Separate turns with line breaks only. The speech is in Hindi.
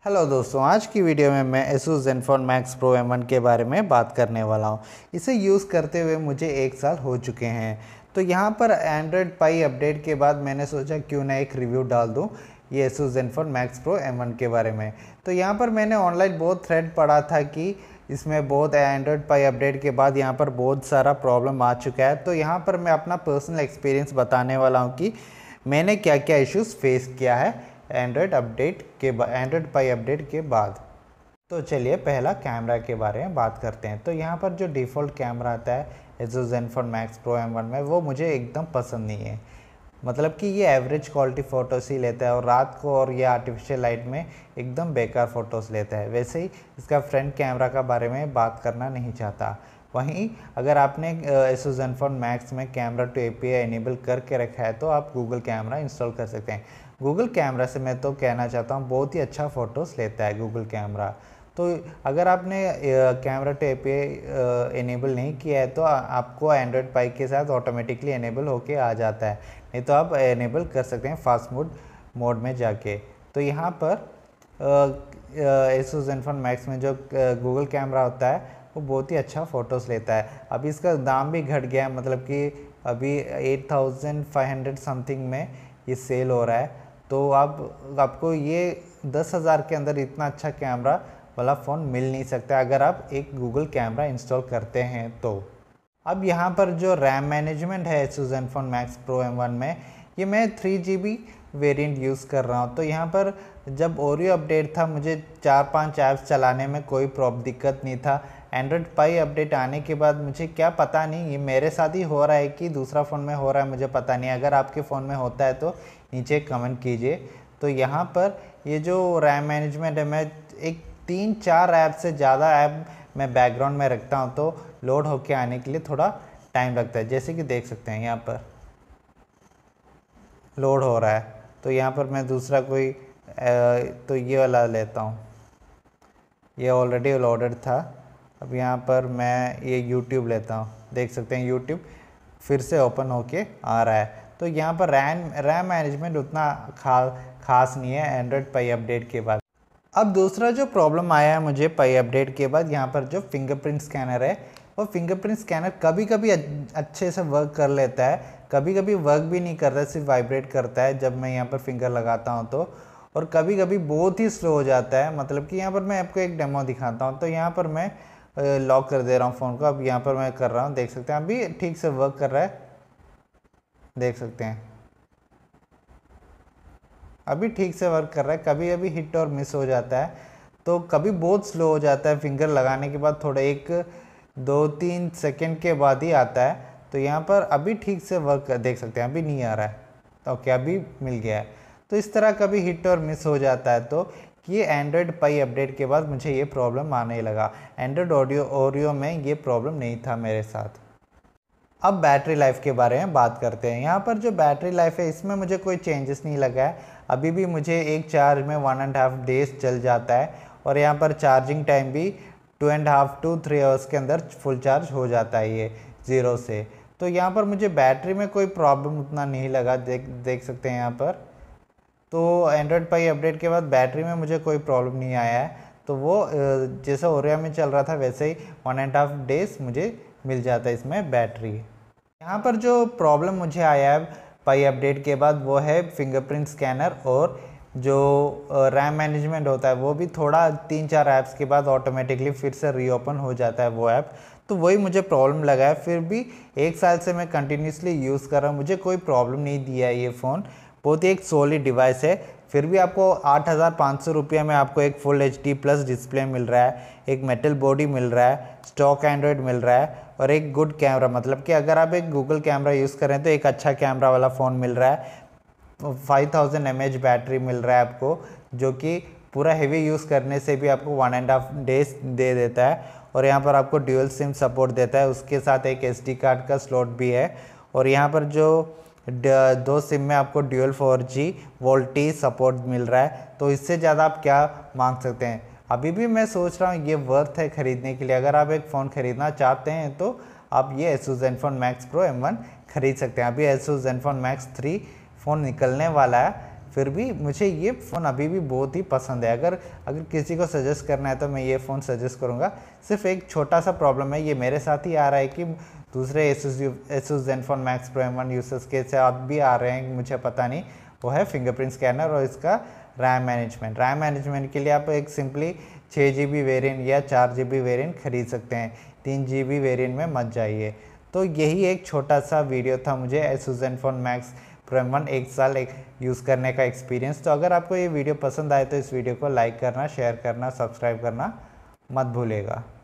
हेलो दोस्तों, आज की वीडियो में मैं Asus Zenfone Max Pro M1 के बारे में बात करने वाला हूँ। इसे यूज़ करते हुए मुझे 1 साल हो चुके हैं। तो यहाँ पर Android Pie अपडेट के बाद मैंने सोचा क्यों ना एक रिव्यू डाल दूँ ये Asus Zenfone Max Pro M1 के बारे में। तो यहाँ पर मैंने ऑनलाइन बहुत थ्रेड पढ़ा था कि इसमें बहुत Android Pie अपडेट के बाद यहाँ पर बहुत सारा प्रॉब्लम आ चुका है। तो यहाँ पर मैं अपना पर्सनल एक्सपीरियंस बताने वाला हूँ कि मैंने क्या क्या इश्यूज़ फेस किया है एंड्रॉयड पाई अपडेट के बाद। तो चलिए पहला कैमरा के बारे में बात करते हैं। तो यहाँ पर जो डिफ़ॉल्ट कैमरा आता है Asus Zenfone Max Pro M1 में, वो मुझे एकदम पसंद नहीं है। मतलब कि ये एवरेज क्वालिटी फ़ोटोज़ ही लेता है और रात को और ये आर्टिफिशियल लाइट में एकदम बेकार फ़ोटोज़ लेता है। वैसे ही इसका फ्रंट कैमरा का बारे में बात करना नहीं चाहता। वहीं अगर आपने Asus Zenfone Max में कैमरा टू API इनेबल करके रखा है तो आप गूगल कैमरा इंस्टॉल कर सकते हैं। गूगल कैमरा से मैं तो कहना चाहता हूँ बहुत ही अच्छा फ़ोटोज़ लेता है गूगल कैमरा। तो अगर आपने कैमरा टू API इनेबल नहीं किया है तो आपको एंड्रॉयड पाई के साथ ऑटोमेटिकली इनेबल होके आ जाता है, नहीं तो आप इनेबल कर सकते हैं फास्ट मोड में जाके। तो यहाँ पर Asus Zenfone Max में जो गूगल कैमरा होता है वो बहुत ही अच्छा फ़ोटोज़ लेता है। अभी इसका दाम भी घट गया है, मतलब कि अभी 8500 समथिंग में ये सेल हो रहा है। तो आपको ये 10,000 के अंदर इतना अच्छा कैमरा वाला फ़ोन मिल नहीं सकता अगर आप एक गूगल कैमरा इंस्टॉल करते हैं तो। अब यहाँ पर जो रैम मैनेजमेंट है Asus Zenfone Max Pro M1 में, ये मैं 3GB वेरिएंट यूज़ कर रहा हूँ। तो यहाँ पर जब ओरियो अपडेट था मुझे 4-5 ऐप्स चलाने में कोई दिक्कत नहीं था। एंड्रॉयड पाई अपडेट आने के बाद मुझे क्या पता नहीं, ये मेरे साथ ही हो रहा है कि दूसरा फ़ोन में हो रहा है मुझे पता नहीं। अगर आपके फ़ोन में होता है तो नीचे कमेंट कीजिए। तो यहाँ पर ये जो रैम मैनेजमेंट है, मैं एक 3-4 ऐप से ज़्यादा ऐप मैं बैकग्राउंड में रखता हूँ तो लोड होके आने के लिए थोड़ा टाइम लगता है। जैसे कि देख सकते हैं यहाँ पर लोड हो रहा है। तो यहाँ पर मैं दूसरा कोई तो ये वाला लेता हूँ, ये ऑलरेडी लोडेड था। अब यहाँ पर मैं ये YouTube लेता हूँ, देख सकते हैं YouTube फिर से ओपन होके आ रहा है। तो यहाँ पर रैम मैनेजमेंट उतना खास नहीं है एंड्रॉयड पाई अपडेट के बाद। अब दूसरा जो प्रॉब्लम आया है मुझे पाई अपडेट के बाद, यहाँ पर जो फिंगरप्रिंट स्कैनर है, वो फिंगरप्रिंट स्कैनर कभी कभी अच्छे से वर्क कर लेता है, कभी कभी वर्क भी नहीं करता, सिर्फ वाइब्रेट करता है जब मैं यहाँ पर फिंगर लगाता हूँ तो। और कभी कभी बहुत ही स्लो हो जाता है। मतलब कि यहाँ पर मैं आपको एक डेमो दिखाता हूँ। तो यहाँ पर मैं लॉक कर दे रहा हूँ फ़ोन को। अब यहाँ पर मैं कर रहा हूँ, देख सकते हैं अभी ठीक से वर्क कर रहा है, देख सकते हैं अभी ठीक से वर्क कर रहा है। कभी कभी हिट और मिस हो जाता है, तो कभी बहुत स्लो हो जाता है, फिंगर लगाने के बाद थोड़ा 1-2-3 सेकेंड के बाद ही आता है। तो यहाँ पर अभी ठीक से वर्क देख सकते हैं, अभी नहीं आ रहा है। ओके, अभी मिल गया है। तो इस तरह कभी हिट और मिस हो जाता है। तो ये एंड्रॉयड पाई अपडेट के बाद मुझे ये प्रॉब्लम आने लगा। एंड्रॉयड ओरियो में ये प्रॉब्लम नहीं था मेरे साथ। अब बैटरी लाइफ के बारे में बात करते हैं। यहाँ पर जो बैटरी लाइफ है इसमें मुझे कोई चेंजेस नहीं लगा है। अभी भी मुझे एक चार्ज में 1.5 डेज चल जाता है और यहाँ पर चार्जिंग टाइम भी 2.5 to 3 आवर्स के अंदर फुल चार्ज हो जाता है ये 0 से। तो यहाँ पर मुझे बैटरी में कोई प्रॉब्लम उतना नहीं लगा, देख सकते हैं यहाँ पर। तो एंड्रॉयड पाई अपडेट के बाद बैटरी में मुझे कोई प्रॉब्लम नहीं आया है। तो वो जैसे ओरियो में चल रहा था वैसे ही 1.5 डेज मुझे मिल जाता है इसमें बैटरी। यहाँ पर जो प्रॉब्लम मुझे आया है पाई अपडेट के बाद वो है फिंगरप्रिंट स्कैनर, और जो रैम मैनेजमेंट होता है वो भी थोड़ा 3-4 ऐप्स के बाद ऑटोमेटिकली फिर से रीओपन हो जाता है वो ऐप। तो वही मुझे प्रॉब्लम लगा है। फिर भी 1 साल से मैं कंटिन्यूसली यूज़ कर रहा हूँ, मुझे कोई प्रॉब्लम नहीं दिया है ये फ़ोन। बहुत ही एक सॉलिड डिवाइस है। फिर भी आपको 8,500 रुपये में आपको एक फुल HD+ डिस्प्ले मिल रहा है, एक मेटल बॉडी मिल रहा है, स्टॉक एंड्रॉयड मिल रहा है और एक गुड कैमरा। मतलब कि अगर आप एक गूगल कैमरा यूज़ करें तो एक अच्छा कैमरा वाला फ़ोन मिल रहा है। 5000 mAh बैटरी मिल रहा है आपको, जो कि पूरा हेवी यूज़ करने से भी आपको 1.5 डेज दे देता है। और यहाँ पर आपको ड्यूअल सिम सपोर्ट देता है, उसके साथ एक SD कार्ड का स्लॉट भी है। और यहाँ पर जो 2 सिम में आपको ड्यूअल 4G वोल्टी सपोर्ट मिल रहा है। तो इससे ज़्यादा आप क्या मांग सकते हैं। अभी भी मैं सोच रहा हूँ ये वर्थ है ख़रीदने के लिए। अगर आप एक फ़ोन ख़रीदना चाहते हैं तो आप ये Asus Zenfone Max Pro M1 ख़रीद सकते हैं। अभी Asus Zenfone Max 3 फ़ोन निकलने वाला है फिर भी मुझे ये फ़ोन अभी भी बहुत ही पसंद है। अगर किसी को सजेस्ट करना है तो मैं ये फ़ोन सजेस्ट करूँगा। सिर्फ एक छोटा सा प्रॉब्लम है, ये मेरे साथ ही आ रहा है कि दूसरे Asus Zenfone Max Pro M1 users के साथ भी आ रहे हैं, मुझे पता नहीं, वो है फिंगरप्रिंट स्कैनर और इसका रैम मैनेजमेंट के लिए आप एक सिंपली 6 GB वेरिएंट या 4 GB वेरिएंट खरीद सकते हैं, 3 GB वेरिएंट में मत जाइए। तो यही एक छोटा सा वीडियो था मुझे Asus Zenfone Max Pro M1 एक साल यूज़ करने का एक्सपीरियंस। तो अगर आपको ये वीडियो पसंद आए तो इस वीडियो को लाइक करना, शेयर करना, सब्सक्राइब करना मत भूलिएगा।